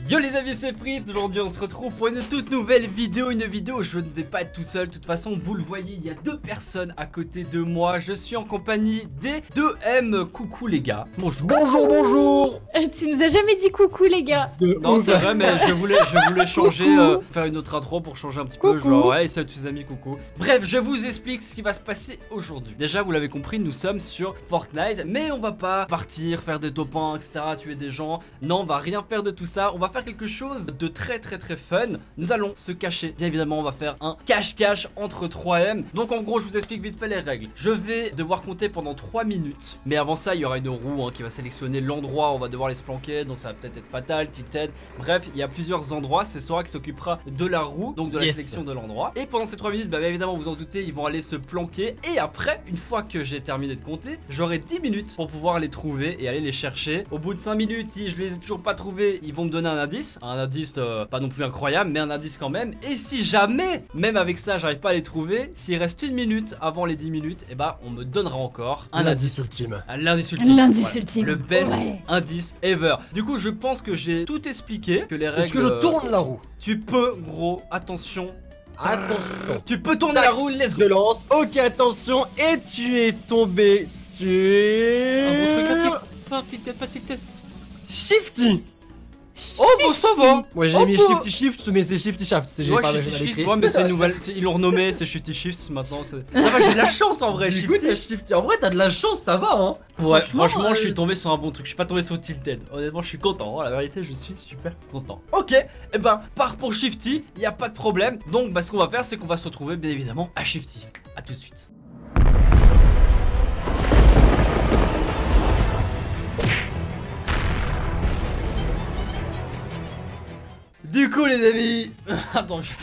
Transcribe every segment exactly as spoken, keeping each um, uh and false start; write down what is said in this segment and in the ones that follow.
Yo les amis, c'est Frit. Aujourd'hui on se retrouve pour une toute nouvelle vidéo. Une vidéo où je ne vais pas être tout seul. De toute façon vous le voyez, il y a deux personnes à côté de moi. Je suis en compagnie des deux M. Coucou les gars. Bonjour. Bonjour, bonjour. Euh, tu nous as jamais dit coucou les gars. De Non ouf. c'est vrai, mais je voulais, je voulais changer, euh, faire une autre intro pour changer un petit peu. Coucou. Genre ouais, salut tous les amis, coucou. Bref, je vous explique ce qui va se passer aujourd'hui. Déjà vous l'avez compris, nous sommes sur Fortnite. Mais on va pas partir, faire des top un, et cetera. Tuer des gens. Non, on va rien faire de tout ça. On va faire quelque chose de très très très fun. Nous allons se cacher. Bien évidemment on va faire un cache-cache entre trois M. Donc en gros je vous explique vite fait les règles. Je vais devoir compter pendant trois minutes. Mais avant ça il y aura une roue hein, qui va sélectionner l'endroit où on va devoir les se planquer. Donc ça va peut-être être fatal, tic-tac. Bref, il y a plusieurs endroits. C'est Sora qui s'occupera de la roue, donc de la Yes. sélection de l'endroit. Et pendant ces trois minutes, bah, bien évidemment vous en doutez, ils vont aller se planquer. Et après, une fois que j'ai terminé de compter, j'aurai dix minutes pour pouvoir les trouver et aller les chercher. Au bout de cinq minutes, si je les ai toujours pas trouvés, ils vont me donner un indice. Un indice euh, pas non plus incroyable, mais un indice quand même. Et si jamais, même avec ça, j'arrive pas à les trouver, s'il reste une minute avant les dix minutes, et bah on me donnera encore un, Un indice. indice ultime. Un L'indice ultime. L'indice Voilà. ultime. Le best Ouais. indice ever. Du coup, je pense que j'ai tout expliqué. Que les règles. Est-ce que je tourne la roue? Tu peux, gros, attention. Attention. Tu peux tourner Tac. la roue, let's Je go. lance. Ok, attention. Et tu es tombé sur... Un bon truc à tic. Pas tic tête, pas tic tête. Shifty. Oh, bon, ça va. Ouais, j'ai Oh, mis bah. Shifty Shift, mais c'est Shifty Shaft. C'est j'ai Ouais, pas Shifty mal Shift. écrit. Ouais, mais c'est une nouvelle. c'est- Ils l'ont renommé, c'est Shifty Shifts maintenant. c'est- Ça va, j'ai de la chance en vrai, Du coup, t'as Shifty. Shifty. En vrai, t'as de la chance, ça va, hein. Ouais, franchement, franchement, je euh, suis tombé sur un bon truc. Je suis pas tombé sur Tilted. Honnêtement, je suis content. hein, La vérité, je suis super content. Ok, et ben, part pour Shifty. Y a pas de problème. Donc, bah, ce qu'on va faire, c'est qu'on va se retrouver, bien évidemment, à Shifty. À tout de suite. Du coup les amis. Attends, je...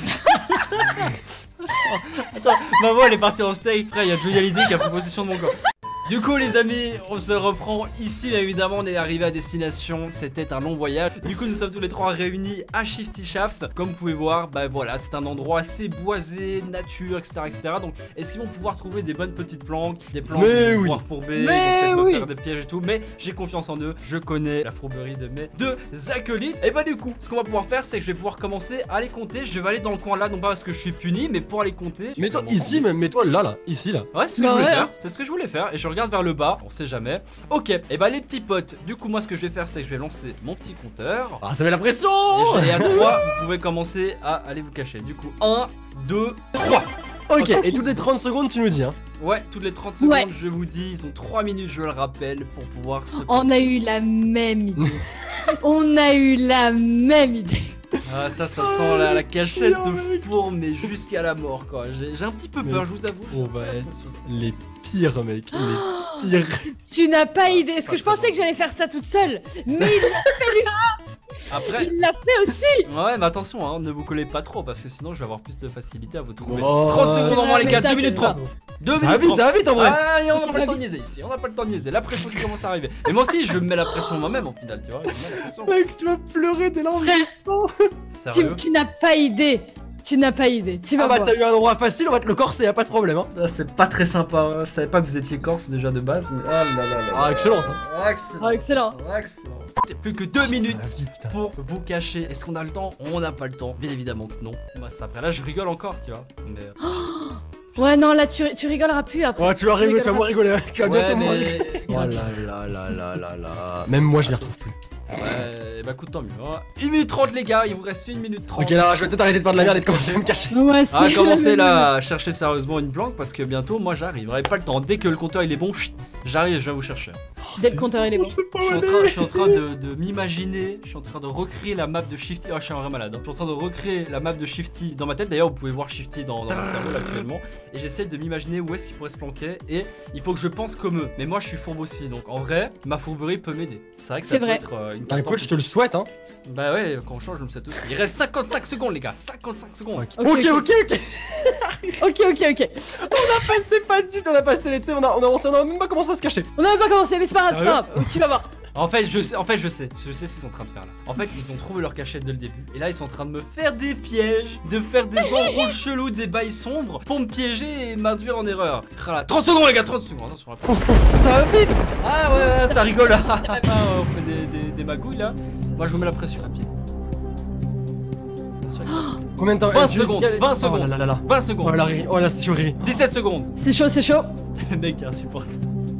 attends, attends, ma voix elle est partie en steak. Après il y a Johnny Hallyday qui a pris possession de mon corps. Du coup les amis, on se reprend ici. Bien évidemment on est arrivé à destination. C'était un long voyage. Du coup nous sommes tous les trois réunis à Shifty Shafts. Comme vous pouvez voir, bah voilà, c'est un endroit assez boisé, nature, etc, etc. Donc est-ce qu'ils vont pouvoir trouver des bonnes petites planques, des planques Mais qui vont oui. pouvoir fourber, ils vont Mais peut-être me oui. faire des pièges et tout. Mais j'ai confiance en eux. Je connais la fourberie de mes deux acolytes. Et bah du coup, ce qu'on va pouvoir faire, c'est que je vais pouvoir commencer à les compter. Je vais aller dans le coin là, non pas parce que je suis puni, mais pour aller compter. Je vais Mets-toi faire mon ici, compte. même. Mets-toi là, là. Ici, là. Ouais, c'est ce que Bah je voulais ouais. faire. C'est ce que je voulais faire. Et je regarde vers le bas. On sait jamais. Ok. Et bah les petits potes. Du coup, moi, ce que je vais faire, c'est que je vais lancer mon petit compteur. Ah, ça met la pression. Et, je- et à trois, vous pouvez commencer à aller vous cacher. Du coup, un, deux, trois. Ok, et toutes les trente secondes, tu nous dis, hein. Ouais, toutes les trente secondes, Ouais. je vous dis, ils ont trois minutes, je le rappelle, pour pouvoir se. On a eu la même idée. On a eu la même idée. Ah, ça, ça Oh, sent la, la cachette pire, de mec. four, mais jusqu'à la mort, quoi. J'ai j'ai un petit peu peur, Mais je vous avoue. On va être les pires, mec. Les pires. Tu n'as pas idée. Est-ce Pas que je très pensais bon. que j'allais faire ça toute seule? Mais Après, il l'a fait aussi. ouais, mais attention, hein, ne vous collez pas trop, parce que sinon je vais avoir plus de facilité à vous trouver. Oh, trente secondes en moins, les mais gars, deux t'inquiète minutes pas. trente. deux Ça va minutes vite, trente. ça va vite, en vrai. Ah, et on Ça n'a pas va le temps de vite. niaiser ici, on n'a pas le temps de niaiser. La pression qui commence à arriver. Et moi aussi, je me mets la pression moi-même en finale, tu vois. Je me mets la pression. Mec, tu vas pleurer dès l'enregistrement. Tu, Sérieux. tu n'as pas idée. Tu n'as pas idée. Tu vas Ah bah, voir. t'as eu un endroit facile, on va te le corser, y'a pas de problème, hein. Ah, c'est pas très sympa, hein. Je savais pas que vous étiez corse déjà de base. Mais... Ah là là là. Ah, excellent, ça. Ah, excellent. Ah, excellent. Ah, excellent. Plus que deux minutes. Ça va vite, putain. Pour vous cacher. Est-ce qu'on a le temps? On n'a pas le temps. Bien évidemment que non. Moi, c'est après là, je rigole encore, tu vois. Mais. euh, Ouais, non, là, tu, tu rigoleras plus après. Ouais, tu vas rigoler, tu vas moins rigoler, hein. Tu vas Ouais, bientôt moins rigoler. mais. Oh là là là là là là. Même moi, je les retrouve plus. Ouais, bah écoute, tant mieux. hein. une minute trente, les gars. Il vous reste une minute trente. Ok, là, je vais peut-être arrêter de faire de la merde et de commencer à me cacher. Ouais, c'est Ah, la commencez même- là à chercher sérieusement une planque parce que bientôt, moi, j'arrive. J'aurai pas le temps. Dès que le compteur il est bon, chut, j'arrive, je vais vous chercher. Dès le compteur, il est bon. Je suis en train, je suis en train de, de m'imaginer, je suis en train de recréer la map de Shifty. Oh, je suis un vrai malade. hein. Je suis en train de recréer la map de Shifty dans ma tête. D'ailleurs, vous pouvez voir Shifty dans, dans mon cerveau là, actuellement. Et j'essaie de m'imaginer où est-ce qu'il pourrait se planquer. Et il faut que je pense comme eux. Mais moi, je suis fourbe aussi. Donc en vrai, ma fourberie peut m'aider. C'est vrai que ça C'est peut vrai. être euh, une Bah, carte en écoute, je plus. te le souhaite, hein. Bah ouais, quand on change, je me souhaite aussi. Il reste cinquante-cinq secondes, les gars. cinquante-cinq secondes. Ok, Ok, ok, ok. Ok, ok, ok. Passé pas de suite, on a passé les. Tu sais, on a, on, a, on a même pas commencé à se cacher. On n'avait pas commencé, mais c'est pas grave, c'est Sérieux pas grave. Tu vas voir. En fait, je sais, en fait, je sais, je sais ce qu'ils sont en train de faire là. En fait, ils ont trouvé leur cachette dès le début. Et là, ils sont en train de me faire des pièges, de faire des enroules chelous, des bails sombres pour me piéger et m'induire en erreur. Ah là, trente secondes, les gars, trente secondes. Attention, là. Ça va vite. Ah ouais, ouais, ça rigole là. Ah, on fait des, des, des magouilles là. Moi, je vous mets la pression. sûr que ça va. Combien de temps? vingt Eh, tu- secondes, vingt Oh secondes. là là là. vingt Oh secondes. là, Riri. Oh là, c'est chaud, Riri. dix-sept secondes. C'est chaud, c'est chaud. Le mec est insupportable.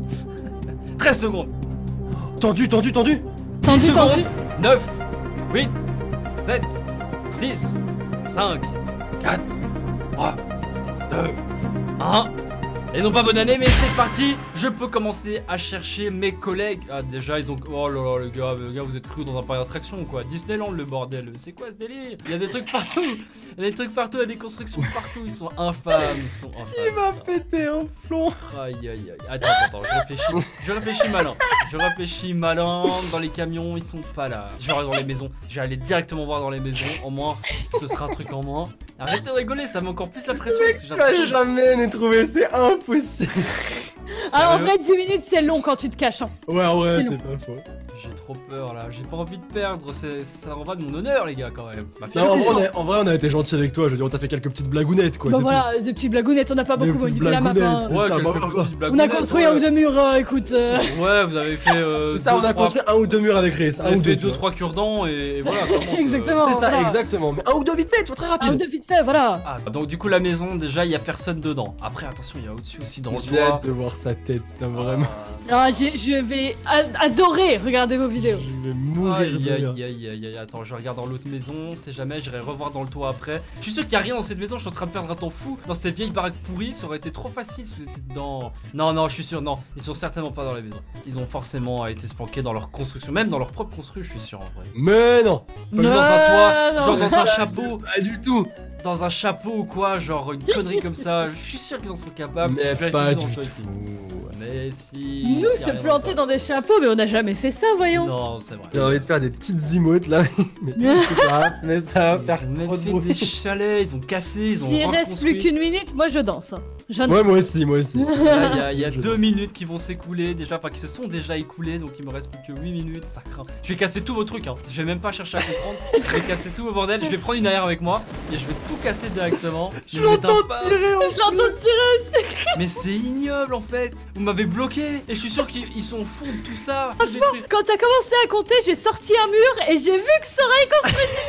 treize secondes. Tendu, tendu, tendu. Tendu, dix tendu. secondes. neuf, huit, sept, six, cinq, quatre, trois, deux, un. Et non pas bonne année, mais c'est parti. Je peux commencer à chercher mes collègues. Ah déjà ils ont... Oh là là les gars, les gars vous êtes crus dans un parc d'attractions ou quoi? Disneyland le bordel, c'est quoi ce délire? Il y a des trucs partout. Il y a des trucs partout, il y a des constructions partout. Ils sont infâmes, ils sont infâmes. Il m'a pété un plomb. Aïe aïe aïe. Attends, attends, attends, je réfléchis. Je réfléchis malin. Je réfléchis malin. Dans les camions, ils sont pas là. Je vais aller dans les maisons. Je vais aller directement voir dans les maisons. Au moins, ce sera un truc en moins. Arrêtez de rigoler, ça met encore plus la pression. Parce que j'ai Je vais l'impression- jamais ne trouver, c'est impossible. Ah, en Sérieux, vrai, dix minutes, c'est long quand tu te caches. Hein. Ouais, en vrai, C'est c'est pas faux. j'ai trop peur là. J'ai pas envie de perdre. c'est- Ça en va de mon honneur, les gars, quand même. Ma Non, en fierté. vrai, on a, en vrai, on a été gentil avec toi. Je veux dire, on t'a fait quelques petites blagounettes, quoi. Bah c'est voilà, des petites blagounettes, on n'a pas Des beaucoup petites manipulé la map. blagounettes, Hein. c'est Ouais, ça, quelques bah, bah, petites On a blagounettes, construit ouais. un ou deux murs, euh, écoute. euh. Ouais, vous avez fait. Euh, tout. C'est ça, deux, on a trois- construit un ou deux murs avec Rhys. vous Un avez ou deux. fait tu deux, vois. trois cure-dents et, et voilà. comment, euh, Exactement. C'est ça, voilà. exactement. Mais un ou deux vite fait, tu vois, très Un ou rapide. deux vite fait, voilà. Ah, donc du coup la maison déjà il y a personne dedans. Après attention il y a au-dessus aussi dans le J'ai toit. hâte de voir sa tête, putain, vraiment. Ah, j'ai- je vais a- adorer regarder vos vidéos. Je vais mourir Aïe de aïe rire. aïe aïe aïe. Attends je regarde dans l'autre maison. C'est jamais j'irai revoir dans le toit après. Je suis sûr qu'il y a rien dans cette maison. Je suis en train de perdre un temps fou dans cette vieille baraque pourrie. Ça aurait été trop facile si vous étiez dedans. Non non je suis sûr non. Ils sont certainement pas dans la maison. Ils ont forcément été se planquer dans leur construction. Même dans leur propre construction je suis sûr en vrai. Mais non, Ou dans un toit. non. Genre dans un chapeau. pas du tout. Dans un chapeau ou quoi. Genre une connerie comme ça. Je suis sûr qu'ils en sont capables. Mais Je vérifie pas dans le du toit tout. ici. Mais si. Nous, s'il y a se rien planter le dans des chapeaux, mais on n'a jamais fait ça, voyons. Non, c'est vrai. J'ai envie de faire des petites emotes là, mais c'est pas grave, mais ça va Ils faire ont même trop de fait bruit. des chalets, ils ont cassé, ils ont S'il reste reconstruit. plus qu'une minute, moi je danse. hein. Je Ouais, moi aussi, moi aussi. Là, il y a, il y a Je- deux minutes qui vont s'écouler déjà, enfin qui se sont déjà écoulées, donc il me reste plus que huit minutes, ça craint. Je vais casser tous vos trucs, hein. Je vais même pas chercher à comprendre. Je vais casser tous vos bordels, je vais prendre une arrière avec moi et je vais tout casser directement. Je Ne vous éteins l'entends pas. tirer en J'entends tirer. Mais c'est ignoble en fait. Vous m'avez bloqué et je suis sûr qu'ils ils sont au fond de tout ça. Tout détruire. Quand t'as commencé à compter, j'ai sorti un mur et j'ai vu que ça aurait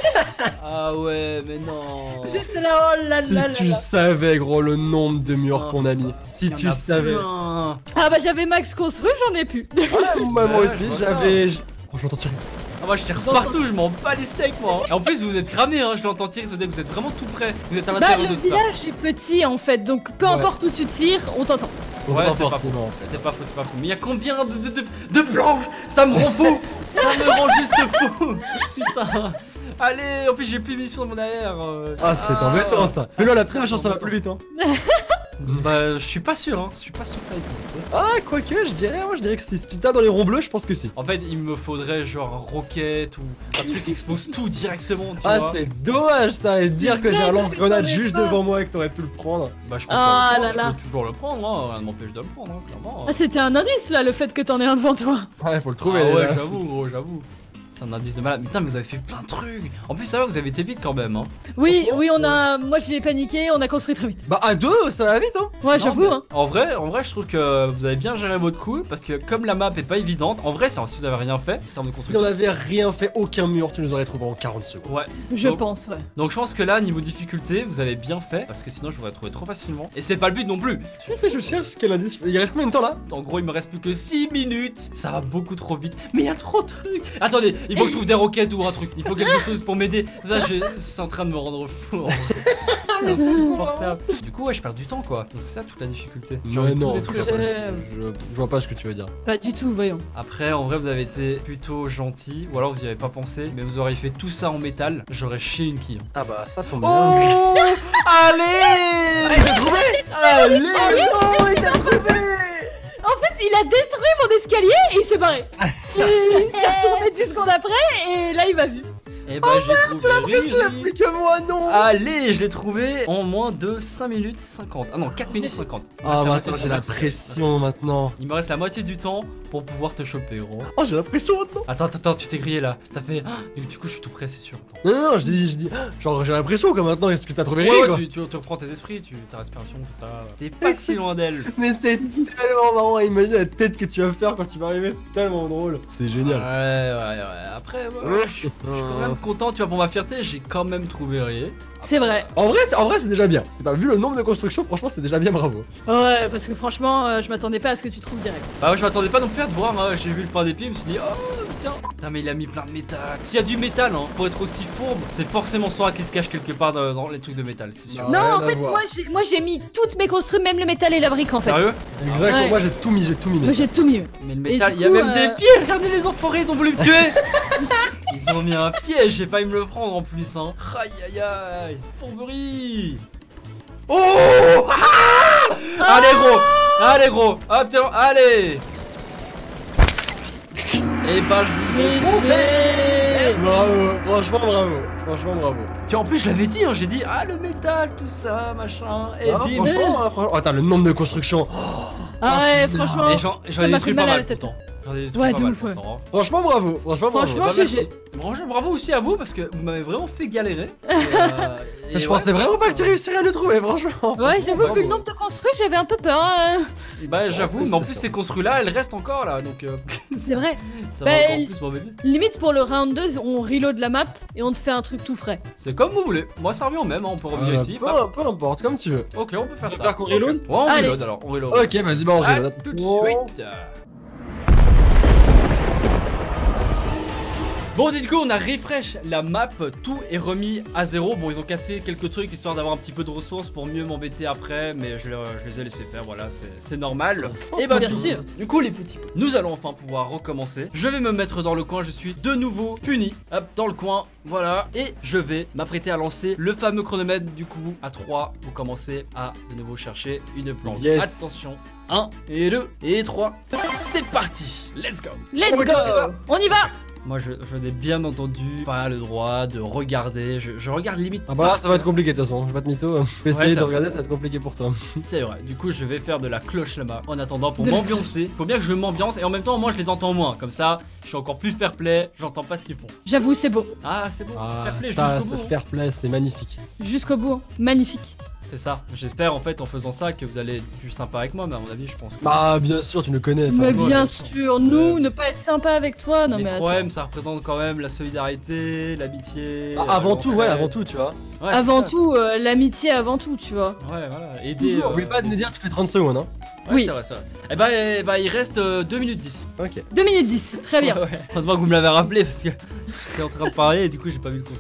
Ah ouais, mais non. été là. Oh là Si là là tu là. savais, gros, le nombre de murs Ah, qu'on a mis. Si Il y en tu a savais. plein. Ah bah j'avais max construit, j'en ai plus. Ouais, moi, moi Ouais, aussi, je vois ça. j'avais. j'- Oh, j'entends tirer. Ah moi je tire partout, je m'en bats les steaks moi. Et en plus vous êtes cramé hein, je l'entends tirer, ça veut dire que vous êtes vraiment tout près. Vous êtes à Bah l'intérieur le de tout ça. village est petit en fait, donc peu Ouais. importe où tu tires, on t'entend. Ouais, c'est pas forcément. C'est pas faux, c'est pas faux. Mais il y a combien de, de, de, de planches? Ça me rend fou. Ça me rend juste fou. Putain. Allez, en plus j'ai plus de munitions dans mon arrière. euh. Ah, c'est Ah. embêtant ça. Fais-le à la trêve, ça va plus vite. Hein. Bah je suis pas sûr hein, je suis pas sûr que ça aille plus vite, tu sais. Ah, quoique, je dirais, moi je dirais que si tu t'as dans les ronds bleus, je pense que si. En fait il me faudrait genre un roquette ou un truc qui expose tout directement, tu Ah, vois. c'est dommage ça, et dire que j'ai un vrai, lance-grenade j'en ai juste pas. devant moi et que t'aurais pu le prendre. Bah je peux, Ah toujours, le là prendre, je là. peux toujours le prendre, hein. Rien ne m'empêche de le prendre, hein, clairement. Ah c'était un indice là, le fait que t'en aies un devant toi. Ouais, faut le Ah trouver. ouais, là. j'avoue, gros, j'avoue. C'est un indice de malade. Putain, mais vous avez fait plein de trucs. En plus, ça va, vous avez été vite quand même. Hein. Oui, oui, on a. Moi j'ai paniqué, on a construit très vite. Bah, à deux, ça va vite, hein. Ouais, Non, j'avoue, mais hein. En vrai, en vrai, je trouve que vous avez bien géré votre coup parce que comme la map est pas évidente, en vrai, c'est si vous avez rien fait en termes de Si on construction. avait rien fait, aucun mur, tu nous aurais trouvé en quarante secondes. Ouais. Je Donc- pense, ouais. Donc je pense que là, niveau difficulté, vous avez bien fait parce que sinon, je vous aurais trouvé trop facilement. Et c'est pas le but non plus. Je cherche quel indice. Il reste combien de temps là? En gros, il me reste plus que six minutes. Ça va beaucoup trop vite. Mais il y a trop de trucs. Attendez, il faut que je trouve des roquettes ou un truc. Il faut quelque chose pour m'aider. Ça, je... c'est en train de me rendre fou. en vrai. C'est insupportable. Du coup, ouais, je perds du temps quoi. Donc c'est ça toute la difficulté. J'ai envie Ouais, de tout non, détruire. je, Euh, je- je vois pas ce que tu veux dire. Pas du tout, voyons. Après, en vrai, vous avez été plutôt gentil. Ou alors vous y avez pas pensé. Mais vous auriez fait tout ça en métal. J'aurais chié une quille. Ah bah, ça tombe bien. Oh Allez Allez Oh, il t'a trouvé. En fait, il a détruit mon escalier et il s'est barré. Et il s'est retourné dix secondes après et là il m'a vu. Eh bah, j'ai trouvé Je l'ai Riri. plus que moi, non. Allez, je l'ai trouvé en moins de cinq minutes cinquante. Ah non, quatre minutes cinquante. Il me Ah, reste la maintenant moitié j'ai de la temps. pression maintenant. Il me reste la moitié du temps pour pouvoir te choper, gros. Oh, j'ai la pression maintenant. Attends, attends, attends, tu t'es grillé là. T'as fait. Ah, du coup, je suis tout prêt, c'est sûr. Attends. Non, non, non, je dis, je dis. Genre, j'ai la pression quoi maintenant. Est-ce que t'as trouvé Ouais, Riri, ouais, quoi? tu, tu, tu reprends tes esprits, tu, ta respiration, tout ça. T'es pas si loin d'elle. Mais c'est tellement marrant. Imagine la tête que tu vas faire quand tu vas arriver. C'est tellement drôle. C'est Ouais, génial. ouais, ouais. Après, ouais, je, je suis quand même être content, tu vois, pour ma fierté, j'ai quand même trouvé rien. C'est vrai. En vrai, c'est- en vrai, c'est déjà bien. C'est pas vu le nombre de constructions, franchement, c'est déjà bien, bravo. Ouais, parce que franchement, euh, je m'attendais pas à ce que tu trouves direct. Bah ouais, je m'attendais pas non plus à te voir, hein. J'ai vu le pain d'épée, je me suis dit, oh tiens. Putain, mais il a mis plein de métal. S'il y a du métal, hein, pour être aussi fourbe, c'est forcément Sora qui se cache quelque part dans, dans les trucs de métal, c'est sûr. Non. Non, rien en à fait, voir. moi j'ai, moi j'ai mis toutes mes construits, même le métal et la brique en fait. Sérieux? Exactement, Ouais. moi j'ai tout mis, j'ai tout miné. Moi j'ai tout mieux. Mais le Et métal, du il y a coup, même euh, des pieds, regardez les enfoirés, ils ont voulu me tuer. Ils ont mis un piège, j'ai failli me le prendre en plus, hein. Aïe aïe aïe, fourberie. Oh ah allez gros, allez gros, hop tiens, allez. Et bah je vous ai G G. trouvé. Merci. Bravo, franchement bravo, franchement bravo. Tiens, en plus je l'avais dit, hein, j'ai dit ah le métal, tout ça, machin, et Ah, bim. franchement, ah, franchement- oh, attends, le nombre de constructions. Ah ouais, c'est franchement. Et j'en j'en Ça ai m'a détruit fait pas mal à mal la tête. pourtant. J'en ai détruit Ouais, pas de mal ouf, ouais. pourtant, hein. Franchement bravo, franchement bravo. Franchement, Bah, G merci. G. Bravo, bravo aussi à vous parce que vous m'avez vraiment fait galérer. Et, euh, et Je ouais. pensais vraiment pas que tu réussirais à le trouver, franchement. Ouais, j'avoue, Bravo. vu le nombre de construits, j'avais un peu peur. hein. Bah j'avoue, mais en plus félicitations. ces construits-là, elles restent encore là, donc euh, C'est vrai. ça Bah, va encore elle- plus m'embêter. Limite pour le round deux, on reload la map et on te fait un truc tout frais. C'est comme vous voulez. Moi ça revient au même, hein, on peut revenir Euh, ici. peu, hop. peu importe, comme tu veux. Ok, on peut faire Tu ça. veux faire qu'on reload Ok. Ouais, on Allez. reload alors, on reload. Ok, vas-y, bah on À reload. tout de Oh. suite. Bon, du coup, on a refresh la map, tout est remis à zéro. Bon, ils ont cassé quelques trucs histoire d'avoir un petit peu de ressources pour mieux m'embêter après, mais je, je les ai laissés faire, voilà, c'est- c'est normal. Et bah, Bien du, sûr. du coup, les petits pots, nous allons enfin pouvoir recommencer. Je vais me mettre dans le coin, je suis de nouveau puni. Hop, dans le coin, voilà. Et je vais m'apprêter à lancer le fameux chronomètre. Du coup, à trois, vous commencez à de nouveau chercher une plante. Yes. Attention. un et deux et trois. C'est parti. Let's go. Let's Ok. go. On y va. Moi je, je n'ai bien entendu pas le droit de regarder, je, je regarde limite. Ah bah là, ça partir. va être compliqué de toute façon, je vais pas te mytho. Je vais essayer ça de va. regarder, ça va être compliqué pour toi. C'est vrai, du coup je vais faire de la cloche là-bas en attendant pour De la m'ambiancer. Faut bien que je m'ambiance et en même temps moi je les entends moins, comme ça je suis encore plus fair play, j'entends pas ce qu'ils font. J'avoue, c'est beau. Ah c'est bon, Ah, fair play ça, jusqu'au c'est bout. fair play, c'est magnifique. Jusqu'au bout. hein. Magnifique. C'est ça, j'espère en fait en faisant ça que vous allez être plus sympa avec moi, mais à mon avis je pense que... Bah, bien sûr, tu nous connais. enfin, Mais bon, bien bien sûr, nous, ne pas être sympa avec toi. Non les mais trois attends. M ça représente quand même la solidarité, l'amitié... Ah, euh, avant tout, ouais, l'entraide. avant tout, tu vois. Ouais, c'est Avant ça. tout, euh, l'amitié avant tout, tu vois. Ouais voilà, aider... Toujours. euh, Oublie pas de nous dire toutes les trente secondes, hein. Ouais, Oui. c'est vrai, c'est vrai. Et bah, eh bah il reste euh, deux minutes dix. Ok. deux minutes dix, très bien. Ouais, ouais. Heureusement que vous me l'avez rappelé parce que j'étais en train de parler et du coup j'ai pas vu le coup.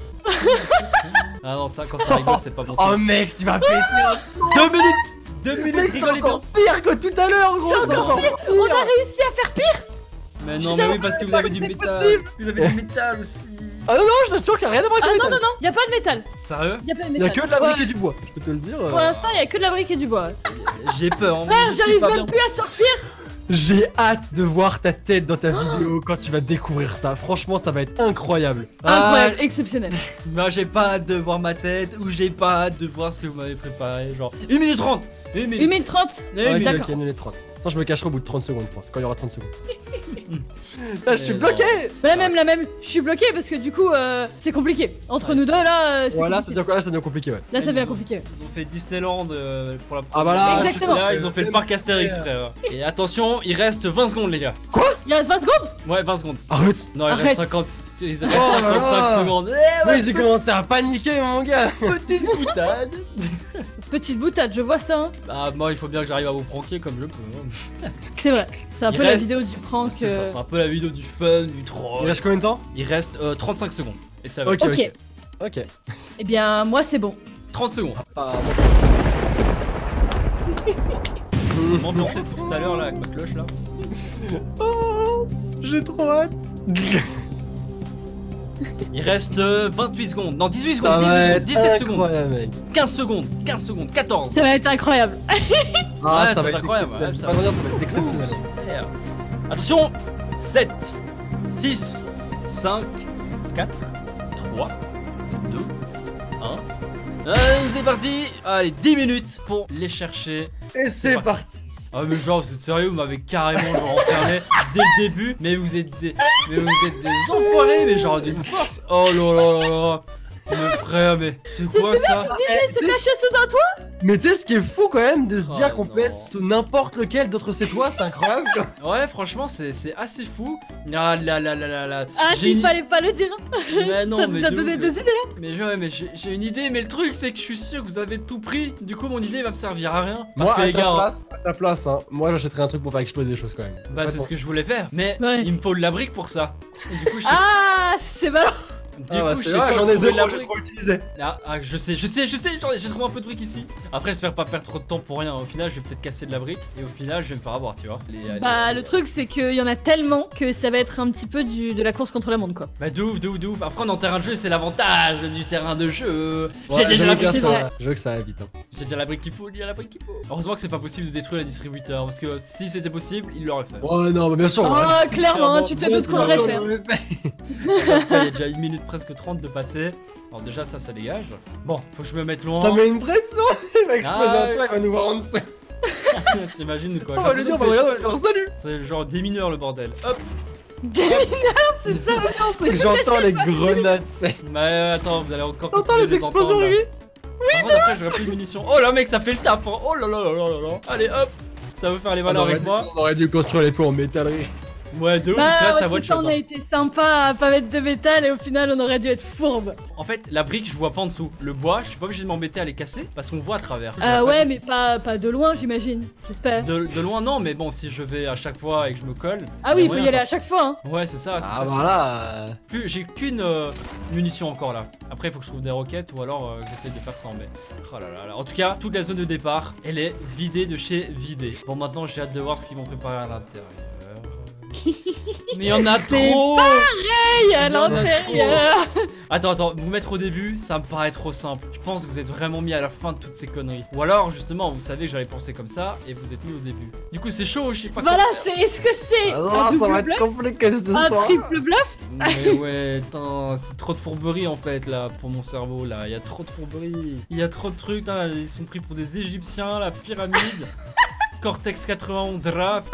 Ah non, ça quand ça rigole c'est pas bon. Oh signe. mec, tu vas péter. Deux minutes Deux minutes, Mec, c'est rigolez bien. encore pire que tout à l'heure, gros. C'est encore pire. On a réussi à faire pire. Mais non, Je mais oui, savais parce que vous pas avez que du c'était métal. possible. Vous avez du métal aussi. Ah non, non, je t'assure qu'il y a rien à voir Ah avec non, le non, métal. non, y a pas de métal. Sérieux? Y a pas de Il y métal. a que de la brique Ouais. et du bois, je peux te le dire. euh. Pour l'instant, y a que de la brique et du bois. J'ai peur. hein, Frère, je suis j'arrive pas même bien. plus à sortir. J'ai hâte de voir ta tête dans ta vidéo quand tu vas découvrir ça. Franchement, ça va être incroyable. Incroyable, exceptionnel. Moi j'ai pas hâte de voir ma tête ou j'ai pas hâte de voir ce que vous m'avez préparé. Genre une minute trente. Une minute. une minute trente. Une Ok, minute. d'accord. ok, une trente. Attends, je me cacherai au bout de trente secondes, je pense, quand il y aura trente secondes. Là, je suis Mais bloqué. Bah, la même, la même. Je suis bloqué parce que du coup, euh, c'est compliqué. Entre Ouais, nous c'est- deux, là, euh, c'est Voilà, ça compliqué. devient quoi là, ça devient compliqué, ouais. Là, ça devient compliqué. Ils ont fait Disneyland euh, pour la Ah bah là, Exactement. Là, ils ont fait le parc Astérix, frère. Et attention, il reste vingt secondes, les gars. Il reste vingt secondes. Ouais, vingt secondes. Arrête. Non, il Arrête. reste cinquante. Il reste Oh là cinquante-cinq là. secondes. Eh ouais, Oui, j'ai commencé à paniquer, mon gars. petite boutade. Petite boutade, je vois ça. Hein. Ah, moi, il faut bien que j'arrive à vous pranker comme je peux. hein. C'est vrai. C'est un Il peu la reste- vidéo du prank. C'est ça, euh, c'est un peu la vidéo du fun, du Il troll. reste combien de temps? Il reste euh, trente-cinq secondes. Et ça va. Ok, Ok. ok. Ok. Eh bien, moi, c'est bon. trente secondes. Ah, Je vais m'ambiancer depuis tout à l'heure là avec ma cloche là. bon. Oh, j'ai trop hâte. Il reste euh, vingt-huit secondes. Non, dix-huit Ça secondes, va dix-huit secondes, être dix-sept secondes, incroyable, mec. quinze secondes, quinze secondes, quatorze. Ça va être incroyable. Ah, Ouais, ça va être incroyable, exceptionnel. ouais, Je ça sais pas va. dire, ça va être exceptionnel. Super. Attention, sept, six, cinq, quatre, trois, deux, un. Allez, c'est parti. Allez, dix minutes pour les chercher. Et c'est parti. parti. Ah mais genre vous êtes sérieux, vous m'avez carrément genre enfermé dès le début. Mais vous êtes des, mais vous êtes des enfoirés, mais genre d'une force. Oh là là là là. Mais frère, mais c'est quoi ça? Il se cachait sous un toit. Mais tu sais, ce qui est fou quand même de se Oh, dire qu'on non. peut être sous n'importe lequel d'autre c'est toi, c'est incroyable quoi. Ouais, franchement, c'est c'est assez fou. Ah là là là là là. Ah, J'ai il une- fallait pas le dire. Mais non, Ça mais nous a de donné ouf. des idées. Mais ouais, mais j'ai j'ai une idée, mais le truc c'est que je suis sûr que vous avez tout pris. Du coup, mon idée va me servir à rien. Parce Moi, que à les ta gars, hein, place, à ta place, hein, moi j'achèterais un truc pour faire exploser des choses quand même. bah c'est ce que je voulais faire. Mais Ouais. il me faut de la brique pour ça. Et du coup, je sais, Ah, c'est malin. du Ah bah, coup, je c'est sais vrai, pas j'en ai trouver de la zéro, j'ai brique. trop utilisé. Ah, ah, je sais, je sais, je sais, j'en ai- j'ai trouvé un peu de briques ici. Après, j'espère pas perdre trop de temps pour rien. Au final, je vais peut-être casser de la brique et au final, je vais me faire avoir, tu vois. Les- Bah, les- le truc, c'est qu'il y en a tellement que ça va être un petit peu du, de la course contre la montre, quoi. Bah, de ouf, de ouf, de ouf. Après, on est en terrain de jeu, c'est l'avantage du terrain de jeu. Ouais, J'ai déjà j'avoue la que brique. c'est ça- vrai. Je veux que ça va vite. Hein. J'ai déjà la brique qu'il faut, il y a la brique qu'il faut. Heureusement que c'est pas possible de détruire les distributeurs parce que si c'était possible, il l'aurait fait. Oh non, mais bien sûr. Oh, ouais. clairement, tu te Clairement, doutes qu'on l'aurait fait. Putain, il y a déjà une minute presque trente de passé. Alors déjà ça ça dégage. Bon, faut que je me mette loin. Ça met une pression. Il va exploser Ah, un toit, il va nous voir en dessous. T'imagines quoi? On J'ai va lui dire, l'impression bah, que regarde, on va faire salut. c'est- C'est genre des mineurs le bordel. Hop. C'est ça. C'est que j'entends les grenades, c'est. Mais euh, attends, vous allez encore J'entends continuer les de les explosions, entendre, là. lui. Par contre, après j'aurai plus de munitions. Oh là mec, ça fait le taf. Hein. Oh là là là là là là. Allez hop. Ça veut faire les On malins aurait, avec dû, moi. on aurait dû construire les toits en métallerie. Ouais, de ouf. Bah, Là ça ouais, voit c'est ça, on a été sympa à pas mettre de métal et au final, on aurait dû être fourbe. En fait, la brique, je vois pas en dessous. Le bois, je suis pas obligé de m'embêter à les casser parce qu'on voit à travers. Je Euh, vois pas ouais, de- mais pas, pas de loin, j'imagine. J'espère. De, de loin, non, mais bon, si je vais à chaque fois et que je me colle. Ah oui, il y a faut y moyen, aller à chaque fois, hein. quoi. Ouais, c'est ça, c'est Ah ça. c'est- voilà. Plus, j'ai qu'une euh, munition encore là. Après, il faut que je trouve des roquettes ou alors euh, j'essaie de faire ça en mai. Oh là là là. En tout cas, toute la zone de départ, elle est vidée de chez vidée. Bon, maintenant, j'ai hâte de voir ce qu'ils vont préparer à l'intérieur. Mais il y en a trop! Hey, à Il y en a l'intérieur. Attends, attends, vous mettre au début, ça me paraît trop simple. Je pense que vous êtes vraiment mis à la fin de toutes ces conneries. Ou alors, justement, vous savez que j'allais penser comme ça et vous êtes mis au début. Du coup, c'est chaud, je sais pas quoi Voilà, faire. c'est. Est-ce que c'est Ah un non, ça double va être bluff, compliqué cette un histoire. triple bluff? Mais ouais, attends, c'est trop de fourberie en fait là pour mon cerveau là. Il y a trop de fourberie. Il y a trop de trucs. Putain, ils sont pris pour des Égyptiens, la pyramide. Cortex quatre-vingt-onze rap.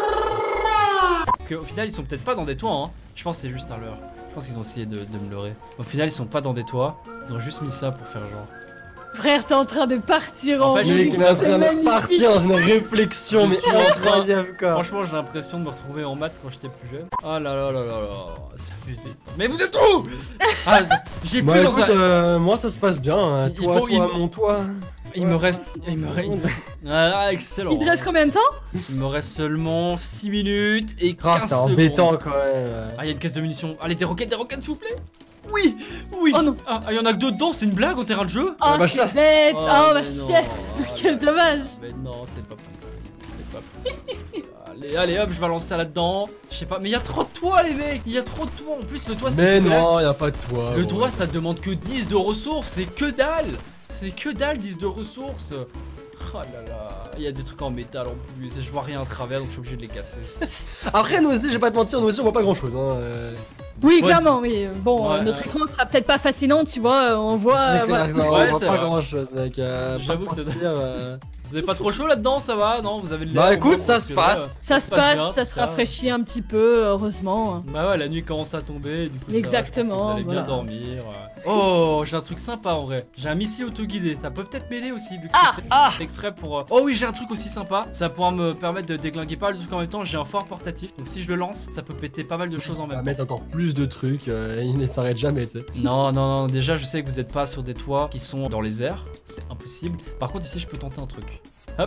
Parce qu'au final, ils sont peut-être pas dans des toits. Hein. Je pense que c'est juste un leurre. Je pense qu'ils ont essayé de, de me leurrer. Au final, ils sont pas dans des toits. Ils ont juste mis ça pour faire genre. Frère, t'es en train de partir En en fait, Le je- mec vrille, il est en c'est train de magnifique. partir dans une réflexion, Je mais suis en train- incroyable quoi. Franchement, j'ai l'impression de me retrouver en maths quand j'étais plus jeune. Oh là là là là là. C'est abusé. Mais vous êtes où? Ah, j'ai plus Bah dans écoute, un- euh, moi ça se passe bien. hein. Il Toi, faut- toi, il- mon toit. Il me reste. Il me reste. Ah, excellent. Il te reste combien de temps? Il me reste seulement six minutes et Ah, quinze c'est secondes. embêtant quand même. Ah, il y a une caisse de munitions. Allez, des roquettes, des roquettes, s'il vous plaît. Oui, oui. Oh non. Ah, il y en a que deux dedans, c'est une blague en terrain de jeu. Oh, bah, c'est ça- bête. Oh, bah, mais non. fier. Ah, Quel mais- dommage. Mais non, c'est pas possible. C'est pas possible. Allez, allez, hop, je balance ça là-dedans. Je sais pas, mais il y a trop de toits, les mecs. Il y a trop de toits. En plus, le toit, c'est Mais dégueulasse. non, y a pas de toit. Le ouais. toit, ça demande que dix de ressources. C'est que dalle. C'est que dalle, dix de ressources. Oh là là. Il y a des trucs en métal en plus. Et je vois rien à travers, donc je suis obligé de les casser. Après, nous aussi, je vais pas te mentir, nous aussi on voit pas grand chose. Hein. euh. Oui, Ouais. clairement, oui. Bon, Ouais, euh, notre ouais. écran sera peut-être pas fascinant, tu vois. euh, On voit. euh, C'est voilà. clair, on Ouais, voit c'est pas vrai. grand chose, mec. euh, J'avoue pas que c'est- mentir, euh. Vous avez pas trop chaud là-dedans, ça va? Non, vous avez le Bah l'air, écoute, au moins, ça parce se que là, passe. Ça se passe, bien, ça tout se rafraîchit un petit peu, heureusement. Bah ouais, la nuit commence à tomber, du coup ça va, Exactement, je pense que vous allez voilà. bien dormir. Oh, j'ai un truc sympa en vrai. J'ai un missile autoguidé, ça peut peut-être m'aider aussi vu que Ah, c'est fait- ah. fait exprès pour... euh, Oh oui, j'ai un truc aussi sympa, ça pourra me permettre de déglinguer pas mal de trucs en même temps. J'ai un fort portatif, donc si je le lance, ça peut péter pas mal de choses en On va même temps. mettre encore plus de trucs, euh, il ne s'arrête jamais, tu sais. Non, non, non, déjà je sais que vous êtes pas sur des toits qui sont dans les airs, c'est impossible. Par contre ici je peux tenter un truc. Hop.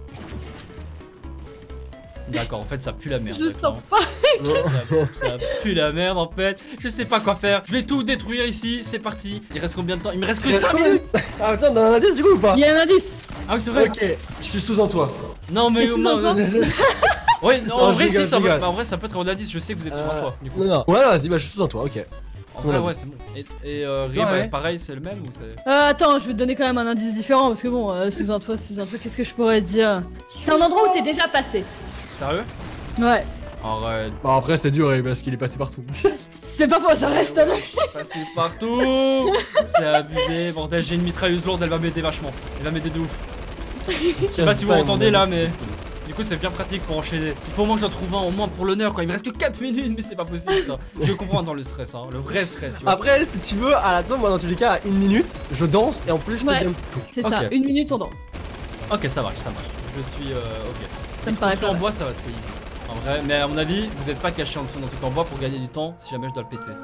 D'accord, en fait ça pue la merde. Je d'accord. sens pas. Ça, ça pue la merde en fait. Je sais pas quoi faire. Je vais tout détruire ici. C'est parti. Il reste combien de temps? Il me reste que Il reste cinq combien minutes. Ah, attends, on a un indice du coup ou pas? Il y a un indice. Ah oui, c'est vrai. Ok, je suis sous un toit. Non, mais. T'es sous non, un toit non, Ouais, non, Non, en je vrai, rigole, si, ça, je peut, rigole. bah, en vrai, ça peut être un indice. Je sais que vous êtes sur un Euh, toit. Du coup. Non, non. Ouais, vas-y, bah je suis sous un toit, ok. En c'est vrai, mon ouais, indice. c'est bon. Et, et euh, Ray, Ouais, bah, ouais. pareil, c'est le même ou c'est. Euh, attends, je vais te donner quand même un indice différent parce que bon, euh, sous un toit, sous un toit, qu'est-ce que je pourrais dire? C'est un endroit où t'es déjà passé. Sérieux? Ouais. Arrête. Bah après, c'est dur, eh, parce qu'il est passé partout. C'est pas faux, ça reste. Passer partout. C'est abusé. Bordel, j'ai une mitrailleuse lourde. Elle va m'aider vachement. Elle va m'aider de ouf. Je sais pas si vous Ça, entendez mon là, indice. mais. Du coup, c'est bien pratique pour enchaîner. Il faut au moins que j'en trouve un au moins pour l'honneur, quoi. Il me reste que quatre minutes, mais c'est pas possible. Putain. Je comprends dans le stress, hein, le vrai stress. Tu vois. Après, si tu veux, à la fin, moi dans tous les cas, à une minute, je danse et en plus, je Ouais. te gagne. C'est Ok. ça, une minute on danse. Ok, ça marche, ça marche. Je suis euh, ok. Ça me paraît Explosion pas en mal. bois, ça va, c'est easy. En vrai, mais à mon avis, vous êtes pas caché en dessous d'un truc en bois pour gagner du temps si jamais je dois le péter.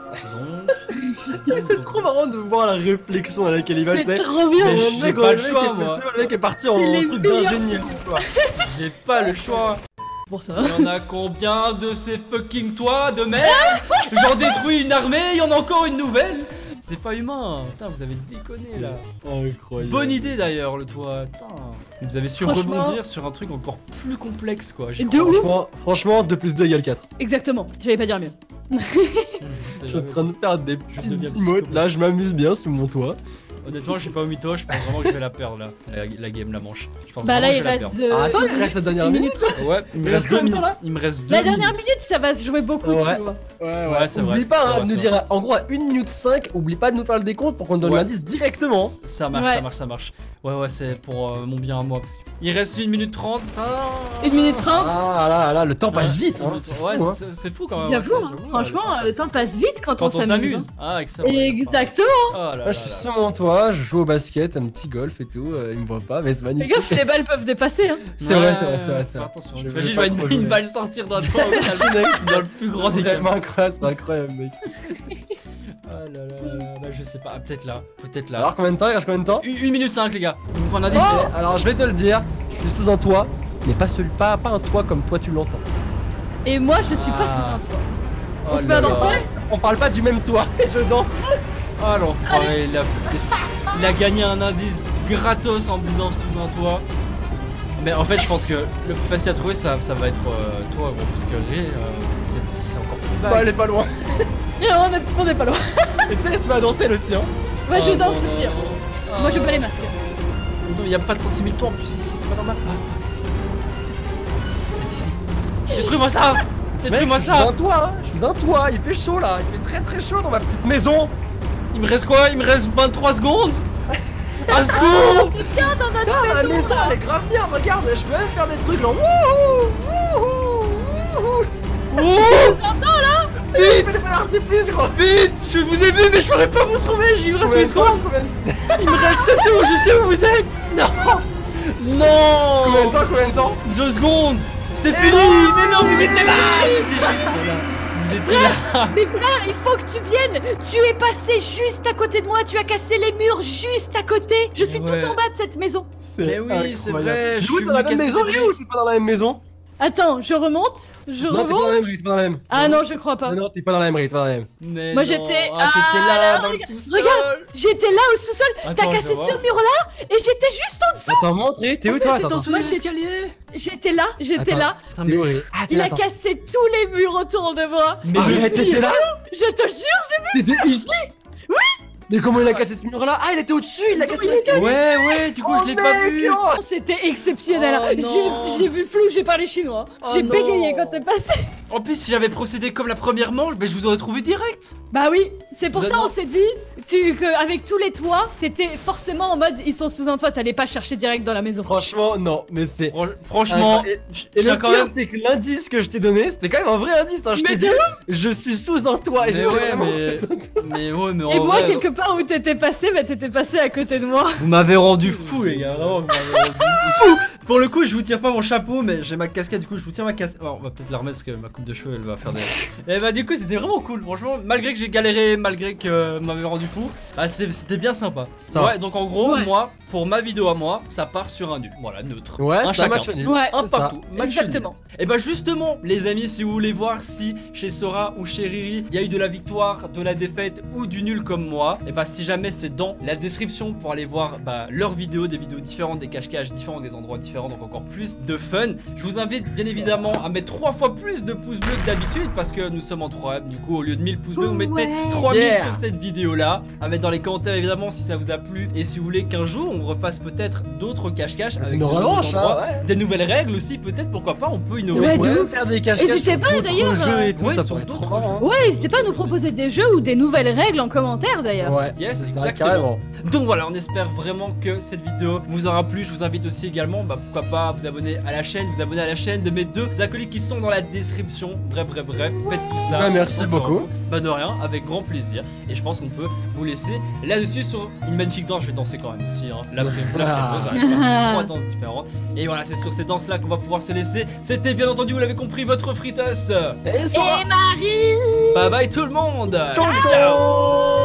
Donc. C'est trop marrant de voir la réflexion à laquelle il va. C'est c'est- trop bien. Mais Le j'ai mec, pas le le mec choix, est moi. passé, le mec est parti en C'est les truc meilleurs d'ingénieur. quoi. J'ai pas le choix. Pour ça. Il y en a combien de ces fucking toits de merde? J'en détruis une armée, il y en a encore une nouvelle. C'est pas humain. Putain, vous avez déconné là. Incroyable. Bonne idée d'ailleurs le toit. Putain. Vous avez su Franchement- rebondir sur un truc encore plus complexe quoi. J'y De crois. ouf. Franchement, franchement, deux plus deux égale quatre. Exactement, j'allais pas dire mieux. Je sais Je suis en jamais. train de faire des Je petites deviens emotes. psychopathe. Là, je m'amuse bien sous mon toit. Honnêtement, je suis pas au mytho, je pense vraiment que je vais la perdre là. La, la game, la manche. Je pense Bah là vraiment il que je vais reste. la perdre. euh, Ah, attends, une il reste la dernière une minute. Ouais, il me reste deux combien de minutes. temps, là Il me reste deux La dernière minutes. minute, ça va se jouer beaucoup, Ouais. tu vois. Ouais, Ouais, c'est vrai, Oublie pas c'est hein, vrai, de c'est nous dire, en gros, à une minute cinq, oublie pas de nous faire le décompte pour qu'on donne Ouais. l'indice directement. Ça marche, Ouais. ça marche, ça marche. Ouais, ouais, c'est pour euh, mon bien à moi. Parce qu'il reste une minute trente. Ah. Une minute trente. Ah là là, le temps passe vite. Hein. Ouais, c'est ouais, fou, hein. c'est- c'est c'est fou quand même. J'avoue, ouais, hein, j'avoue, franchement, ouais, le temps passe vite quand, quand on s'amuse. s'amuse. Ah, excellent. Exactement. Oh là Là, là je suis là. sur mon toit, je joue au basket, un petit golf et tout. euh, il me voit pas, mais c'est Les magnifique. gars, les balles peuvent dépasser. Hein. C'est vrai, c'est vrai, c'est vrai, c'est Fais vrai. attention. Je Imagine, vais je pas vois une, trop une jouer. balle sortir d'un toit au calme, dans le plus grand des C'est calmes. vraiment incroyable, c'est incroyable, mec. Ah là là là là, je sais pas. Ah, peut-être là. Peut-être là. Alors, combien de temps Il reste combien de temps Une une minute cinq, les gars. Vous me prenez un indice Ok, alors je vais te le dire, je suis sous un toit, mais pas celui, pas, pas un toit comme toi tu l'entends. Et moi, je suis pas Ah. sous un toit. Oh On se met là à là. danser. On parle pas du même toit, je danse. Oh l'enfoiré, il a, il a gagné un indice gratos en me disant sous un toit. Mais en fait, je pense que le plus facile à trouver, ça, ça va être euh, toi, gros, parce que Ré, euh, c'est c'est encore plus Bah, vague. elle est pas loin. on, est, on est pas loin. Et tu sais, elle se met à danser le sien. Moi, je Oh, danse non, aussi. non, hein. non. Moi, je bats les masques. Non, il y a pas trente-six mille toits en plus ici, c'est pas normal. Ah. C'est ici. Détruis-moi ça Détruis-moi Mec, je suis ça un toit, hein. Je suis un toit, il fait chaud là, il fait très très chaud dans ma petite maison. Il me reste quoi? Il me reste vingt-trois secondes. Un secours. Viens dans notre Ah, ma maison. maison elle est grave bien, regarde, je peux même faire des trucs genre wouhou, wouhou, wouhou. Oh T'entends là? Je fais Vite des artifices gros. Vite Je vous ai vu mais je pourrais pas vous trouver, j'y reste Combien huit de temps, secondes. combien de- Il me reste ça, c'est où je sais où vous êtes. Non Non combien de temps, combien de temps? Deux secondes. C'est fini. Mais non, vous étiez là. Vous étiez juste là. Vous étiez là. Mais frère, il faut que tu viennes. Tu es passé juste à côté de moi. Tu as cassé les murs juste à côté. Je suis Ouais. tout en bas de cette maison. C'est Mais oui, c'est incroyable. vrai, je Dis-moi, suis t'es dans la venu même casser maison, des Rio, ou t'es pas dans la même maison? Attends, je remonte. Je Non, t'es pas remonte. dans la même, Rio, t'es pas dans la même. Ah non, je crois pas. Non, non, t'es pas dans la même, Rio, t'es pas dans la même. Mais Moi, non. j'étais- Ah, t'étais Ah, là là, dans le regarde, sous-sol. regarde. J'étais là au sous-sol. T'as Attends, je cassé vois. ce mur-là et j'étais juste en dessous. Attends, montre, Rio, t'es où toi? T'es en Attends, dessous Moi, des j'étais- escaliers. J'étais là. J'étais Attends. là. Putain, t'es mais où, Rio? Ah, t'es Il là, a attends. cassé tous les murs autour de moi. mais Arrête, je- t'étais là? Je te jure. T'étais ici? Oui. Mais comment il a cassé ce mur-là? Ah, il était au-dessus, il l'a cassé il l'escalier. Ouais, ouais, du coup, Oh, je l'ai pas mec, vu. oh. C'était exceptionnel. Oh, J'ai- non. J'ai vu flou. J'ai parlé chinois. Oh, J'ai non. bégayé quand t'es passé. En plus, si j'avais procédé comme la première manche, ben je vous aurais trouvé direct. Bah oui, c'est pour Vous ça êtes on non. s'est dit tu, que avec tous les toits, t'étais forcément en mode ils sont sous un toit, t'allais pas chercher direct dans la maison. Franchement, non, mais c'est. Fran- Franchement, Et, je- et j'ai le quand pire, même. c'est que l'indice que je t'ai donné, c'était quand même un vrai indice. Hein. Je Mais t'ai de dit, je suis sous un toit. Et Mais j'étais ouais, vraiment mais- sous un toit. Mais ouais, mais en Et moi, vrai, quelque part où t'étais passé, bah t'étais passé à côté de moi. vous m'avez rendu fou, les gars. Vraiment, vous m'avez rendu fou. Pour le coup, je vous tire pas mon chapeau, mais j'ai ma casquette. Du coup, je vous tire ma casquette. On va peut-être la remettre parce que ma coupe de cheveux, elle va faire des. Et bah, du coup, c'était vraiment cool. Franchement, malgré que j'ai galéré, malgré que vous m'avez rendu fou, bah, c'est- c'était bien sympa. Ça ouais, va. donc en gros, Ouais. moi, pour ma vidéo à moi, ça part sur un nul. Voilà, neutre. Ouais, un ça chacun. match nul. Ouais, Un c'est ça. partout. Match exactement. Et bah justement, les amis, si vous voulez voir si chez Sora ou chez Riri, il y a eu de la victoire, de la défaite ou du nul comme moi, et bah si jamais c'est dans la description pour aller voir bah, leurs vidéos, des vidéos différentes, des cache-caches différents, des endroits différents, donc encore plus de fun. Je vous invite bien évidemment à mettre trois fois plus de pouces bleus que d'habitude parce que nous sommes en trois. Du coup, au lieu de mille pouces bleus, vous mettez Ouais. trois avis Yeah. sur cette vidéo là, à mettre dans les commentaires évidemment si ça vous a plu et si vous voulez qu'un jour on refasse peut-être d'autres cache-cache avec Une de nouveaux revanche, hein, endroits, ouais. des nouvelles règles aussi peut-être, pourquoi pas, on peut innover. Ouais, Ouais, de ouf. faire des cache-cache N'hésitez sur pas, d'autres d'ailleurs, jeux et tout, ouais, ça sur pourrait être d'autres trop marrant. Ouais, n'hésitez pas à nous proposer des jeux ou des nouvelles règles en commentaire d'ailleurs. Ouais, Yes, c'est ça, exactement. carrément. Donc voilà, on espère vraiment que cette vidéo vous aura plu. Je vous invite aussi également, bah pourquoi pas, à vous abonner à la chaîne, vous abonner à la chaîne de mes deux acolytes qui sont dans la description. Bref, bref, bref, faites tout ça. Bah, merci On se beaucoup. retrouve. Bah de rien, avec grand plaisir. Et je pense qu'on peut vous laisser là-dessus sur une magnifique danse. Je vais danser quand même aussi, hein. La vraie, la vraie danse, ça reste pas trois danses différentes. Et voilà, c'est sur ces danses-là qu'on va pouvoir se laisser. C'était bien entendu, vous l'avez compris, votre friteuse. Et ça Et Marie. Bye bye tout le monde. Ciao, Ciao. ciao.